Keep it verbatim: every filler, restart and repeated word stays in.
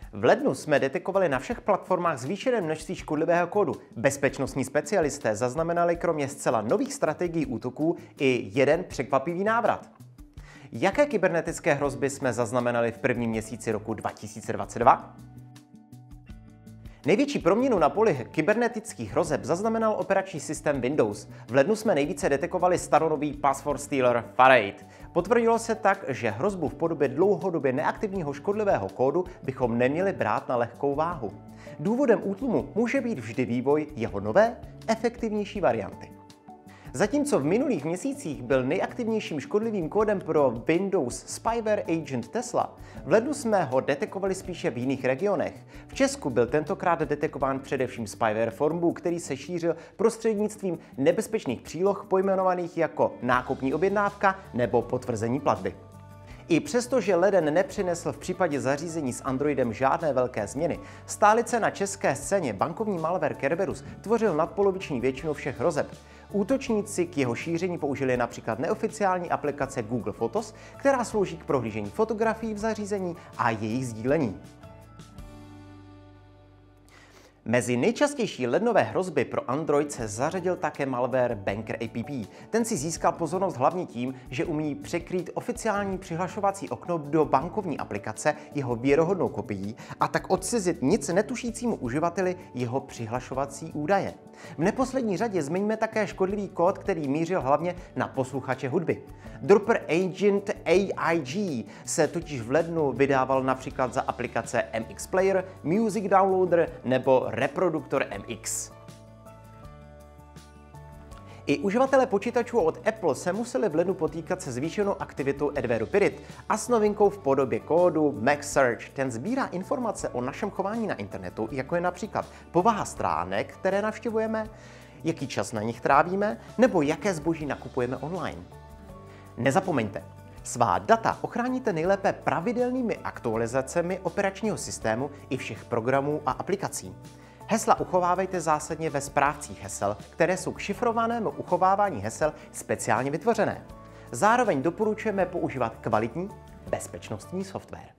V lednu jsme detekovali na všech platformách zvýšené množství škodlivého kódu. Bezpečnostní specialisté zaznamenali kromě zcela nových strategií útoků i jeden překvapivý návrat. Jaké kybernetické hrozby jsme zaznamenali v prvním měsíci roku dva tisíce dvacet dva? Největší proměnu na poli kybernetických hrozeb zaznamenal operační systém Windows. V lednu jsme nejvíce detekovali staronový password stealer Farade. Potvrdilo se tak, že hrozbu v podobě dlouhodobě neaktivního škodlivého kódu bychom neměli brát na lehkou váhu. Důvodem útlumu může být vždy vývoj jeho nové, efektivnější varianty. Zatímco v minulých měsících byl nejaktivnějším škodlivým kódem pro Windows spyware agent Tesla, v lednu jsme ho detekovali spíše v jiných regionech. V Česku byl tentokrát detekován především spyware Formbu, který se šířil prostřednictvím nebezpečných příloh pojmenovaných jako nákupní objednávka nebo potvrzení platby. I přesto, že leden nepřinesl v případě zařízení s Androidem žádné velké změny, stálice na české scéně bankovní malware Kerberus tvořil nadpoloviční většinu všech hrozeb. Útočníci k jeho šíření použili například neoficiální aplikace Google Photos, která slouží k prohlížení fotografií v zařízení a jejich sdílení. Mezi nejčastější lednové hrozby pro Android se zařadil také malware Banker app. Ten si získal pozornost hlavně tím, že umí překrýt oficiální přihlašovací okno do bankovní aplikace jeho věrohodnou kopií a tak odcizit nic netušícímu uživateli jeho přihlašovací údaje. V neposlední řadě zmiňme také škodlivý kód, který mířil hlavně na posluchače hudby. Dropper Agent A I G se totiž v lednu vydával například za aplikace M X Player, Music Downloader nebo reproduktor M X. I uživatelé počítačů od Apple se museli v lednu potýkat se zvýšenou aktivitou adwareu Pirit a s novinkou v podobě kódu Max Search. Ten sbírá informace o našem chování na internetu, jako je například povaha stránek, které navštěvujeme, jaký čas na nich trávíme, nebo jaké zboží nakupujeme online. Nezapomeňte, svá data ochráníte nejlépe pravidelnými aktualizacemi operačního systému i všech programů a aplikací. Hesla uchovávejte zásadně ve správcích hesel, které jsou k šifrovanému uchovávání hesel speciálně vytvořené. Zároveň doporučujeme používat kvalitní bezpečnostní software.